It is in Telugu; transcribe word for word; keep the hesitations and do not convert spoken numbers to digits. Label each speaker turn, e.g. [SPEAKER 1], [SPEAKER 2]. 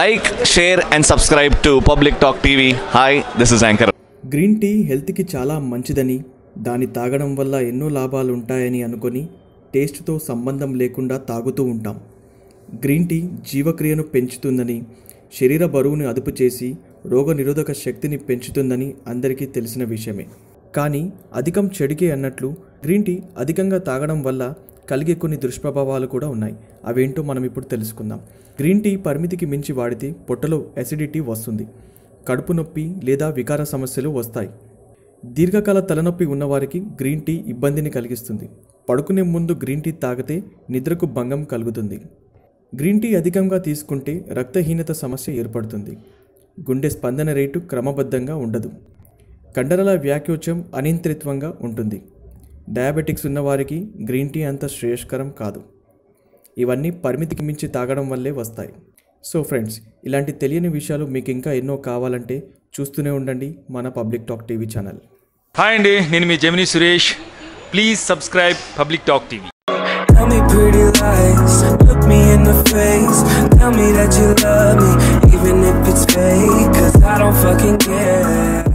[SPEAKER 1] Like, share and subscribe to Public Talk T V. Hi, this is Anchor.
[SPEAKER 2] Green tea హెల్త్కి చాలా మంచిదని, దాన్ని తాగడం వల్ల ఎన్నో లాభాలు ఉంటాయని అనుకొని టేస్ట్తో సంబంధం లేకుండా తాగుతూ ఉంటాం. గ్రీన్ టీ జీవక్రియను పెంచుతుందని, శరీర బరువును అదుపు చేసి రోగనిరోధక శక్తిని పెంచుతుందని అందరికీ తెలిసిన విషయమే. కానీ అధికం చెడుకే అన్నట్లు గ్రీన్ టీ అధికంగా తాగడం వల్ల కలిగే కొన్ని దుష్ప్రభావాలు కూడా ఉన్నాయి. అవేంటో మనం ఇప్పుడు తెలుసుకుందాం. గ్రీన్ టీ పరిమితికి మించి వాడితే పొట్టలో అసిడిటీ వస్తుంది, కడుపు నొప్పి లేదా వికార సమస్యలు వస్తాయి. దీర్ఘకాల తలనొప్పి ఉన్నవారికి గ్రీన్ టీ ఇబ్బందిని కలిగిస్తుంది. పడుకునే ముందు గ్రీన్ టీ తాగితే నిద్రకు భంగం కలుగుతుంది. గ్రీన్ టీ అధికంగా తీసుకుంటే రక్తహీనత సమస్య ఏర్పడుతుంది. గుండె స్పందన రేటు క్రమబద్ధంగా ఉండదు. కండరాల వ్యాకోచం అనియంత్రితంగా ఉంటుంది. డయాబెటిక్స్ ఉన్నవారికి గ్రీన్ టీ అంత శ్రేయస్కరం కాదు. ఇవన్నీ పరిమితికి మించి తాగడం వల్లే వస్తాయి. సో ఫ్రెండ్స్, ఇలాంటి తెలియని విషయాలు మీకు ఇంకా ఎన్నో కావాలంటే చూస్తూనే ఉండండి మన public talk TV channel.
[SPEAKER 3] Hi అండి, నేను మీ Gemini Suresh. Please subscribe public talk TV.
[SPEAKER 4] Tell me pretty lies, look me in the face. Tell me that you love me, even if it's fake, 'cause I don't fucking care.